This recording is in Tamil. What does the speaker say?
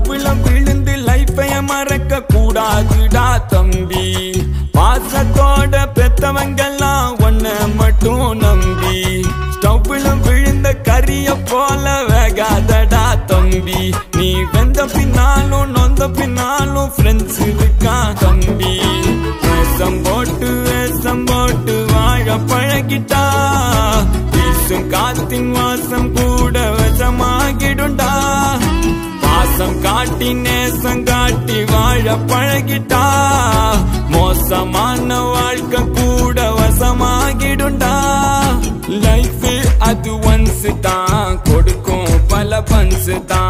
லவ்ல விழுந்து லைஃபைய மறக்க கூடாதுடா தம்பி. பாசத்தோட பெத்தவங்கெல்லாம் ஒன்ன மட்டும் நம்பி. ஸ்டவ்ல விழுந்த கரிய போல வேகாதடா தம்பி. நீ வெந்த பின்னாலும் நொந்த பின்னாலும் ஃப்ரெண்ட்ஸ் இருக்கா தம்பி. வேஷம் போட்டு வாழ பழகிட்டா வீசும் காத்தின் வாசம் கூட விஷமாகிடுண்டா. பாசம் காட்டி நேசம் காட்டி வாழ பழகிட்டா மோசமான வாழ்க்கை கூட வசமாகிடுண்டா. லைஃப் அது ஒன்ஸ் தான் கொடுக்கும் பல பன்ஸ் தான்.